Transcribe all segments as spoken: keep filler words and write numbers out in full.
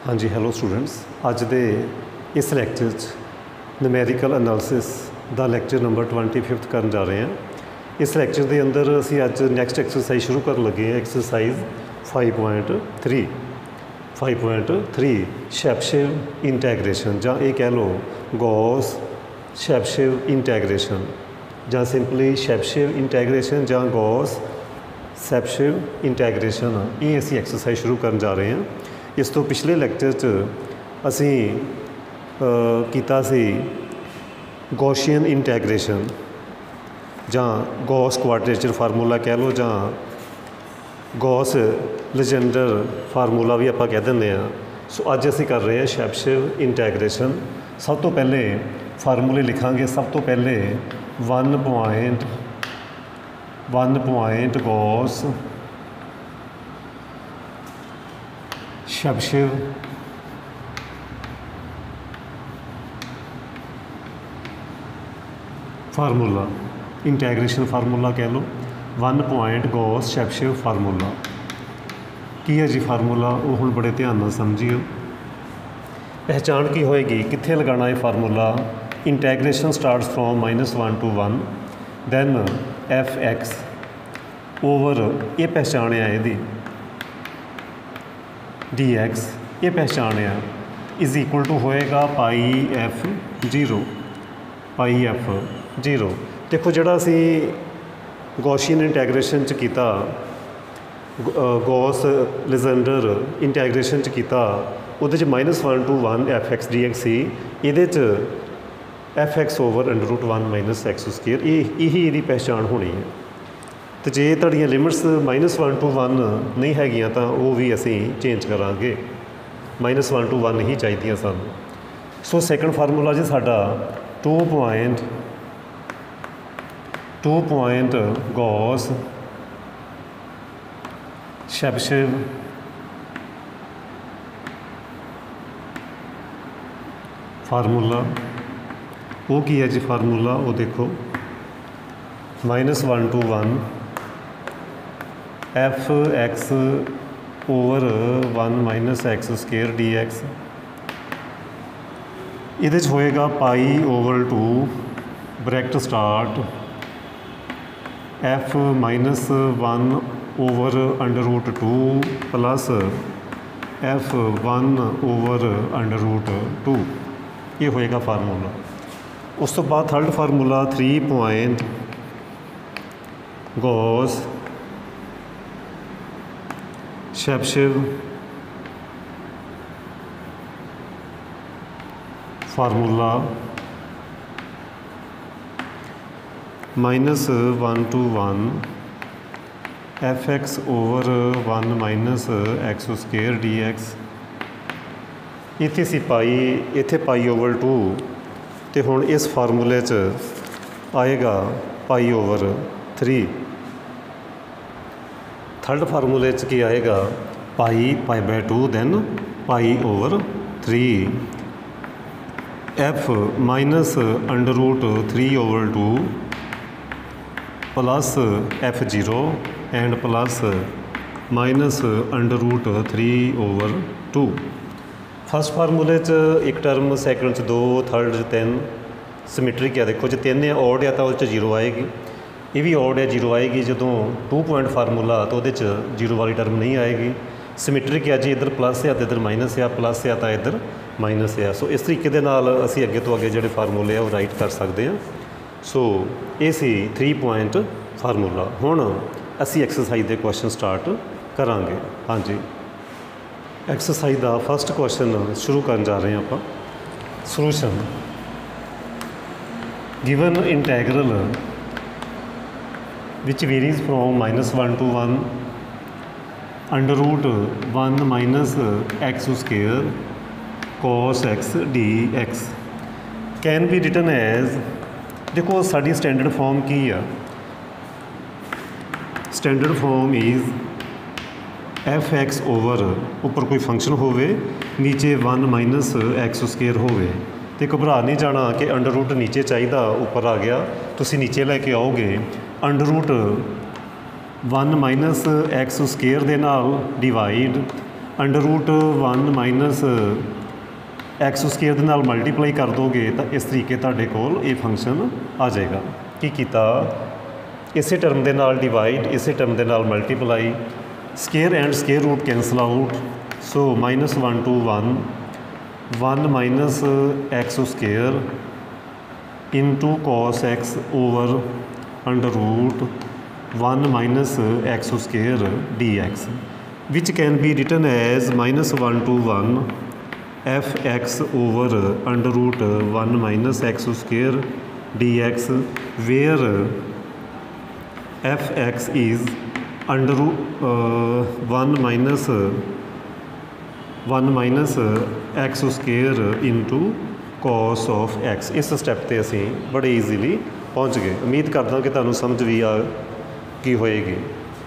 हाँ जी, hello students. अज दे इस lecture च न्यूमेरिकल एनालिसिस दा लैक्चर नंबर ट्वेंटी फिफ्थ करन जा रहे हैं। इस लैक्चर के अंदर असी अज नैक्सट एक्सरसाइज शुरू कर लगे हैं। Exercise five point three five point three Chebyshev integration, जां ये कह लो गॉस शैप्शिव इंटैग्रेशन, जां सिंपली शैप्शिव इंटैग्रेशन, जां गॉस शैप्शिव इंटैग्रेशन। ये असी एक्सरसाइज शुरू करन जा रहे हैं। इस तो पिछले लैक्चर च असी कीता सी गॉसियन इंटैग्रेशन, जां गॉस क्वाड्रेचर फार्मूला कह लो, जां गॉस लेजेंडर फार्मूला भी आपां कह दिंदे आ। सो अज असी कर रहे हैं शैप्शिव इंटैग्रेशन। सब तो पहले फार्मूले लिखांगे। सब तो पहले one point one point Gauss Chebyshev formula, integration formula कह लो। One point Gauss Chebyshev formula की है जी फार्मूला, वो हुण बड़े ध्यान नाल समझियो। पहचान की होएगी, कित्थे लगाना है formula. Integration starts from minus one to one, then f x over ये पहचान है यदी डी एक्स, ये पहचान है इज इक्वल टू होएगा pi f zero, pi f zero. देखो जिहड़ा असी गॉसियन इंटैग्रेशन च कीता, गॉस लेजेंडर इंटैग्रेशन च कीता, उहदे च minus one to one f x D x सी, इहदे च f x over under root one minus x square, ये यही इहदी पहचान होनी है। तो जे तुहाड़ियां limits minus one to one नहीं हैगियां तो वो भी असी चेंज करांगे, माइनस वन टू वन ही चाहिए सानूं। सो सैकेंड फार्मूला जी साडा two point two point Gauss Chebyshev formula, वो की है जी फार्मूला, वो देखो minus one to one f x over one minus x square d x, ये होएगा pi over two bracket start f minus one over under root two plus f one over under root two, ये होएगा formula. उस तो बाद third formula three point Gauss Chebyshev formula minus one to one f x over one minus x square d x, इत्थे सी पाई, इत्थे पाई over to, तो हुण इस फार्मूले च आएगा पाई ओवर थ्री। थर्ड फार्मूले च की आएगा pi pi by two, then pi over three f minus under root three over two plus f zero and plus minus under root three over two. First फार्मूले च एक टर्म, सैकेंड च दो, third च तीन। सिमेट्रिक है, देखो जो तीन है ऑड है तो वो जीरो आएगी, ये भी ऑड है जीरो आएगी। जो टू पॉइंट फार्मूला तो वो जीरो वाली टर्म नहीं आएगी। सिमेट्रिक है जी, इधर प्लस है तो इधर माइनस है, प्लस है तो इधर माइनस है। सो इस तरीके के नाल असी अगे तो अगे जोड़े फार्मूले है वो राइट कर सकते हैं। सो ये सी थ्री पॉइंट फार्मूला। हुण असी एक्सरसाइज के क्वेश्चन स्टार्ट करांगे। हाँ जी, एक्सरसाइज का फर्स्ट क्वेश्चन शुरू कर जा रहे हैं आप। Solution given integral which varies from minus one to one under root one minus x square cos x D x can be written as, देखो साड़ी स्टैंडर्ड फॉर्म की है। Standard form is f x over उपर कोई function होवे, नीचे one minus x square होवे। तो घबरा नहीं जाना कि अंडर रूट नीचे चाहिए उपर आ गया, तुसी नीचे लैके आओगे। Under root one minus x square दे नाल divide under root one minus x square दे नाल मल्टीप्लाई कर दोगे तो इस तरीके तुहाडे कोल ये फंक्शन आ जाएगा। की कीता इसे टर्म दे नाल डिवाइड, इसे टर्म दे नाल multiply, square and square root cancel out, so minus one to one, one minus x square into cos x over under root one minus x square d x, which can be written as minus one to one f x over under root one minus x square d x, where f x is under root one minus one minus x square into cos of x. इस step ते असीं बड़े easily पहुँच गए। उम्मीद करदा कि तुहानूं समझ भी आ की होएगी।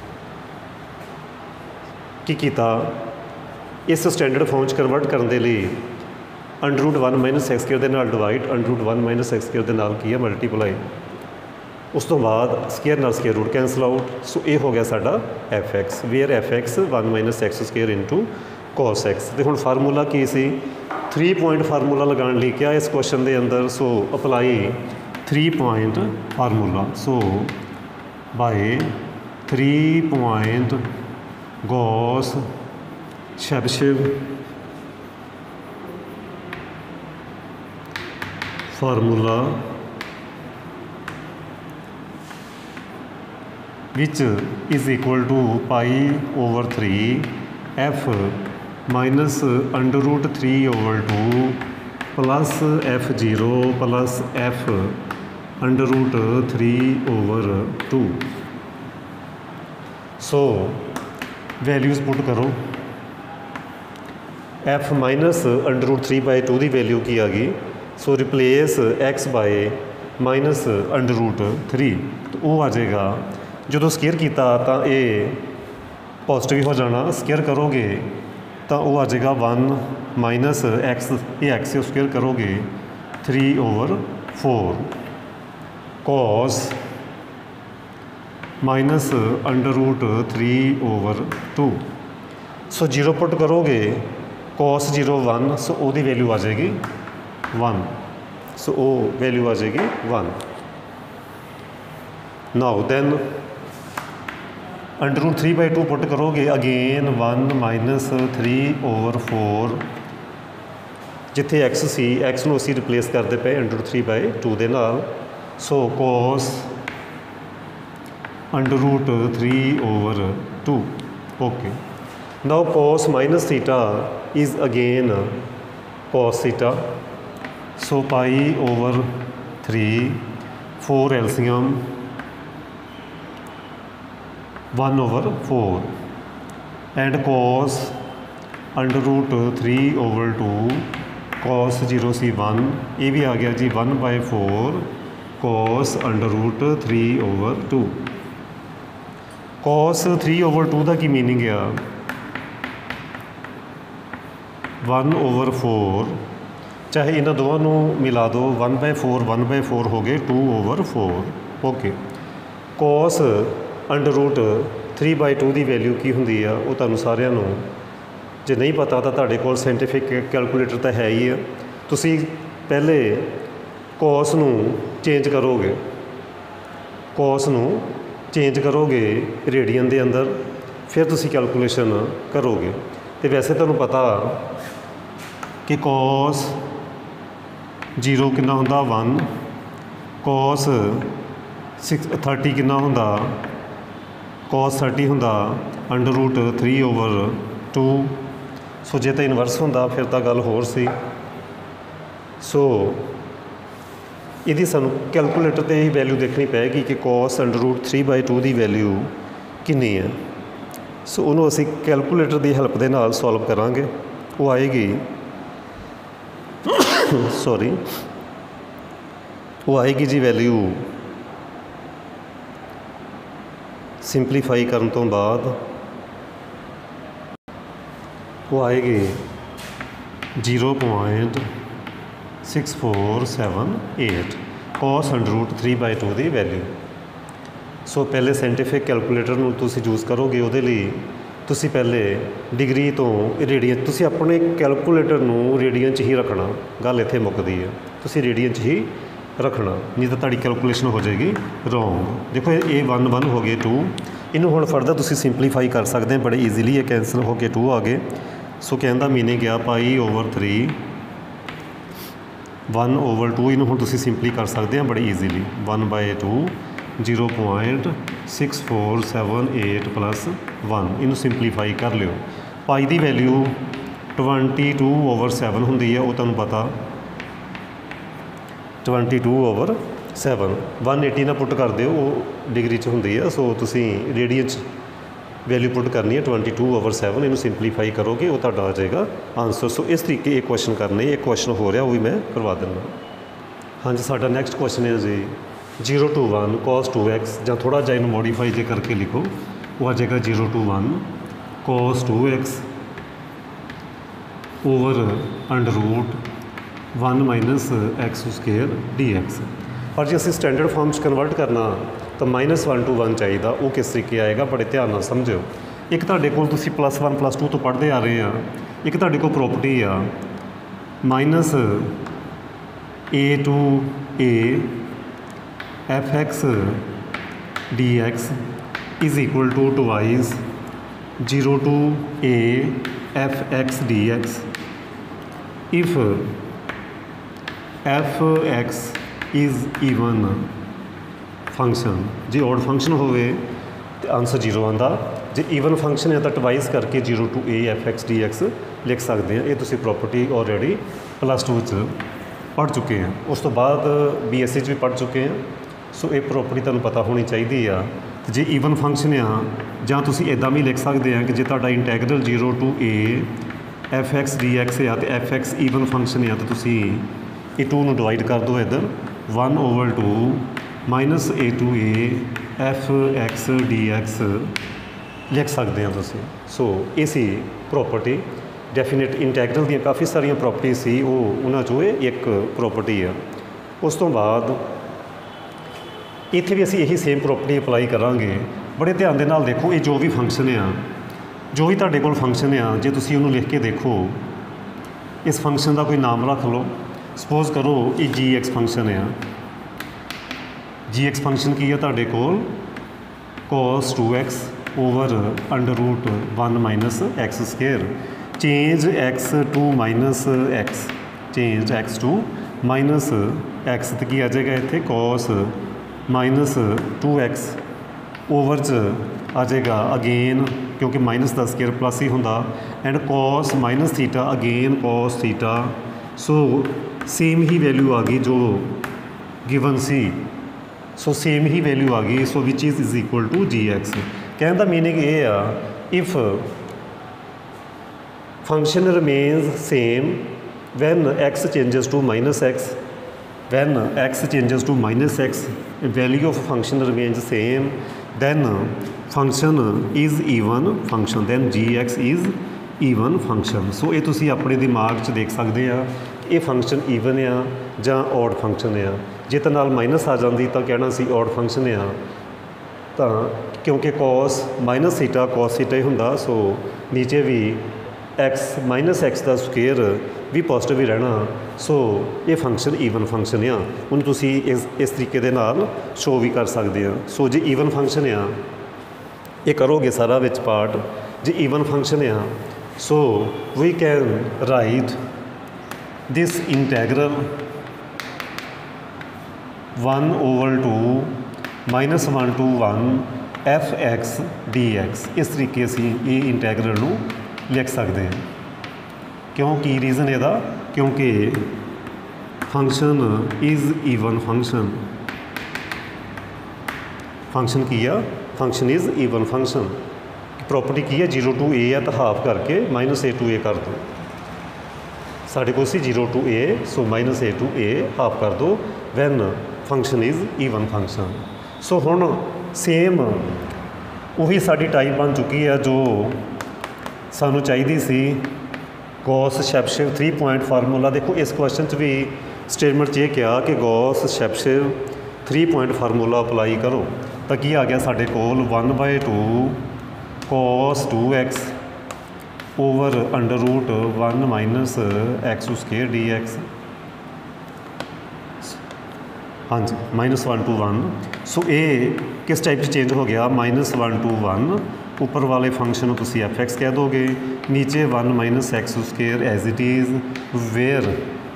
की कीता इस स्टैंडर्ड फॉर्म च कन्वर्ट करने के लिए under root one minus x square दे नाल divide, under root one minus x square दे नाल की है मल्टीप्लाई, उस तो बाद स्केयर नाल square root cancel out, so ये हो गया साडा f x, where f x one minus x square into cos x. तो हुण फार्मूला की सी थ्री पॉइंट फार्मूला लगाने लिए क्या इस क्वेश्चन के अंदर, so apply three point formula, so by three point Gauss Chebyshev formula which is equal to pi over three f minus under root three over two plus f zero plus f under root three over two. So values put करो, f minus under root three by two की value की आ गई, so replace x by minus under root three, तो वो आ जाएगा जो स्केयर किया तो ये पॉजिटिव हो जाना, स्केयर करोगे तो वो आ जाएगा वन माइनस एक्स, ये एक्स स्केयर करोगे three over four, cos minus under root three over two, so zero put करोगे कॉस जीरो वन, सो ओदी वैल्यू आ जाएगी वन, सो वो वैल्यू आ जाएगी one. Now then under root three by two put करोगे again one minus three over four, जिथे x सी एक्स नूं असीं रिप्लेस करते पे under root three by two दे नाल, so cos under root three over two. Okay, now cos minus theta is again cos theta, so pi over three four एल्सियम one over four and cos under root three over two, cos zero C one, ये भी आ गया जी one by four cos under root three over two. Cos three over two का की meaning आ one over four, चाहे इन्हों दोनों मिला दो, one by four one by four हो गए two over four. Okay, cos under root three by two की वैल्यू की होंगी आ, वो तुहानूं सारिਆਂ ਨੂੰ जे नहीं पता तो तुहाडे कोल साइंटिफिक कैलकुलेटर तो है ही है, तुसी पहले कॉस नूं चेंज करोगे, कॉस नूं चेंज करोगे रेडियन के अंदर, फिर तुसी कैलकुलेशन करोगे। तो वैसे तुहानूं पता कि कॉस जीरो कितना होंदा वन, कॉस सिक्स थर्टी कितना होंदा, कॉस थर्टी होंदा under root three over two. So जे तो इनवर्स होंदा फिर तो गल होर सी। सो इहदी सानूं कैलकुलेटर ते ही वैल्यू देखनी पैगी कि cos under root three by two की वैल्यू कितनी है। सो उन्होंने असीं कैलकुलेटर की हैल्प के नाल सॉल्व करांगे। वो आएगी सॉरी वो आएगी जी वैल्यू सिंपलीफाई करने तो बाद वो आएगी zero point six four seven eight cos under root three by two की वैल्यू। सो पहले साइंटिफिक कैलकुलेटर नूं तुसीं यूज़ करोगे, उहदे लई ਤੁਸੀਂ ਪਹਿਲੇ ਡਿਗਰੀ ਤੋਂ ਰੇਡੀਅਨ, ਤੁਸੀਂ ਆਪਣੇ ਕੈਲਕੂਲੇਟਰ ਨੂੰ ਰੇਡੀਅਨ 'ਚ ਹੀ ਰੱਖਣਾ। ਗੱਲ ਇੱਥੇ ਮੁੱਕਦੀ ਹੈ, ਤੁਸੀਂ ਰੇਡੀਅਨ 'ਚ ਹੀ ਰੱਖਣਾ, ਨਹੀਂ ਤਾਂ ਤੁਹਾਡੀ ਕੈਲਕੂਲੇਸ਼ਨ ਹੋ ਜਾਏਗੀ ਰੋਂਗ। ਦੇਖੋ ਇਹ ਵਨ ਵਨ ਹੋ ਗਏ ਟੂ, ਇਹਨੂੰ ਹੁਣ ਫਰਦਰ ਤੁਸੀਂ ਸਿੰਪਲੀਫਾਈ ਕਰ ਸਕਦੇ ਹੋ ਬੜੇ ਈਜ਼ੀਲੀ। ਇਹ ਕੈਂਸਲ ਹੋ ਕੇ ਟੂ ਆ ਗਏ। ਸੋ ਕਹਿਣ ਦਾ ਮੀਨਿੰਗ ਆ pi over three one over two, इनू हम तुसी सिंपली कर सकते हैं बड़े easily. One by two zero point six four seven eight plus one, इनू सिंपलीफाई कर लियो। पाई की value twenty two over seven होंगी है, वो तुहानूं पता twenty two over seven. One eighty ना पुट कर दिओ, वो डिग्री च होंगी है। सो तुसी रेडियन च वैल्यू पुट करनी है ट्वेंटी टू ओवर सैवन, इनू सिंपलीफाई करोगे वो तुहाडा आ जाएगा आंसर। सो इस तरीके एक क्वेश्चन करने, एक क्वेश्चन हो रहा वो भी मैं करवा दिंदा। हाँ जी, साडा नैक्सट क्वेश्चन है जी zero to one cos two x, ਜਾਂ थोड़ा ਜਿਹਾ ਇਹਨੂੰ मॉडिफाई जे करके लिखो, वो आ जाएगा zero to one cos two x over under root one minus x square d x. पर जो असीं स्टैंडर्ड फॉर्म च कन्वर्ट करना तो माइनस वन टू वन चाहिए, वो किस तरीके आएगा बड़े ध्यान नाल समझो। एक तुहाडे कोल तुसीं प्लस वन प्लस टू तो पढ़ते आ रहे हैं, एक तुहाडे कोल प्रॉपर्टी आ minus a to A F x D x is equal to twice zero to A F x D x if f x is even function. जे ऑड फंक्शन होवे तो आंसर जीरो आंदा, जे ईवन फंक्शन है तो device करके zero to A F x D x लिख सकते हैं। ये तुसी प्रॉपर्टी ऑलरेडी प्लस टू च पढ़ चुके हैं, उस तो बाद बी एस सी भी पढ़ चुके हैं। सो ये प्रॉपर्टी तुहानूं पता होनी चाहिए आ। जे ईवन फंक्शन आ जां तुसी इदां भी लिख सकते हैं कि जे तुहाडा integral zero to A F x D x आ तो एफ एक्स ईवन फंक्शन आ, तो तुसी ये टू नूं डिवाइड कर दो इधर one over two minus a to A F x D x लिख सकते हैं तुसी। सो ये सी प्रॉपर्टी डेफिनेट इंटैगरल दी काफ़ी सारिया प्रॉपर्टी सी, वो उन्हां चों एक प्रॉपर्टी है। उस तो बाद इत्थे भी असीं यही सेम प्रॉपर्टी अप्लाई करांगे। बड़े ध्यान दे नाल देखो, ये जो भी फंक्शन आ, जो भी तुहाडे कोल फंक्शन आ, जे तुसीं उहनूं लिख के देखो, इस फंक्शन का कोई नाम रख लो। सपोज करो ये जी एक्स फंक्शन है, जी एक्स फंक्शन की है तुहाडे कोल cos two x over under root one minus x square. Change x to minus x, change x to minus x तो की आ जाएगा इत्थे cos minus two x over च आ जाएगा अगेन, क्योंकि माइनस का स्केयर प्लस ही होंदा, and cos minus theta again cos theta. So same ही वैल्यू आ गई जो गिवन सी, सो सेम ही वैल्यू आ गई। So which is is equal to g x. कहने का मीनिंग ये आ, if function remains same when x changes to minus x, when x changes to minus x value of function remains same, then function is even function, then g x is even function. So ये तुसी अपने दिमाग च देख सकते हैं, ये function even आ जां ऑड फंक्शन आ। जे तो नाल माइनस आ जाती तो कहना सी ऑड फंक्शन आ, तो क्योंकि cos minus theta cos theta ही होंदा, सो नीचे भी एक्स माइनस एक्स का स्केयर भी पॉजिटिव ही रहना। सो ये फंक्शन ईवन फंक्शन आ, उन्हें तुसी इस इस तरीके दे नाल शो भी कर सकते हैं। सो जे ईवन फंक्शन आ, ये करोगे सारा विच पार्ट, जे ईवन फंक्शन आ, so we can write this integral one over two minus one to one f x D x. इस तरीके असी ये इंटैग्रल नूं लिख सकते हैं। क्यों की रीज़न इहदा, क्योंकि function is even function, function की आ function is even function. Property की है जीरो टू ए है तो हाफ करके माइनस ए टू ए कर दो, साढ़े को सी zero to a, so minus a to a half कर दो when function is even function. So हुण सेम वही साड़ी टाइप बन चुकी है जो सानू चाहिए सी Gauss Chebyshev three point formula. देखो इस क्वेश्चन च भी स्टेटमेंट ये क्या कि Gauss Chebyshev three point formula apply करो, तो की आ गया साढ़े कोल one by two cos two x over under root one minus x square d x. हाँ जी, minus one to one. So ये किस टाइप से चेंज हो गया, माइनस वन टू वन, उपर वाले फंक्शन को तुम एफ एक्स कह दोगे, नीचे one minus x square as it is, where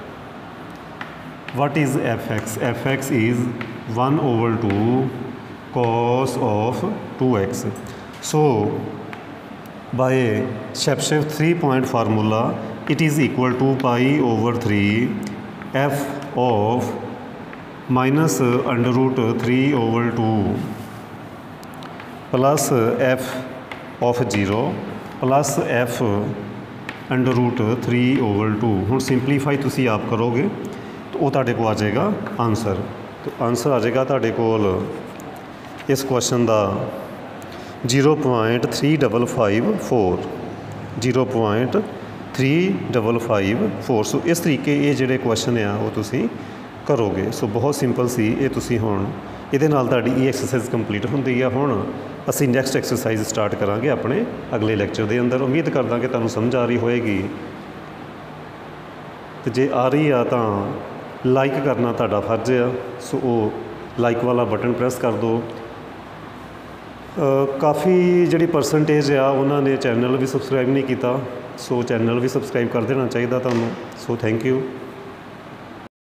what is fx? fx is one over two cos of two x. So by Chebyshev three point formula it is equal to pi over three f of minus under root three over two plus f of zero plus f under root three over two. ਹੁਣ simplify ਤੁਸੀਂ ਆਪ ਕਰੋਗੇ तो वो तुहाडे को आ जाएगा answer. तो आंसर आ जाएगा तुहाडे कोल इस क्वेश्चन का zero point three double five four zero point three double five four. So इस तरीके ये जोड़े क्वेश्चन आ वो तुसी करोगे। सो बहुत सिंपल सी ये तुसी हुण इहदे नाल तुहाडी ये एक्सरसाइज कंप्लीट हुंदी है। हुण असीं नैक्सट एक्सरसाइज स्टार्ट करांगे अपने अगले लैक्चर के अंदर। उम्मीद करदा कि तुहानूं समझ आ रही होएगी, तो जे आ रही आ तो लाइक करना तुहाडा फर्ज आ। सो वो लाइक वाला बटन प्रेस कर दो। काफ़ी जिहड़ी परसेंटेज आ उन्होंने चैनल भी सबसक्राइब नहीं किया, सो चैनल भी सबसक्राइब कर देना चाहिए तुहानूं। So thank you.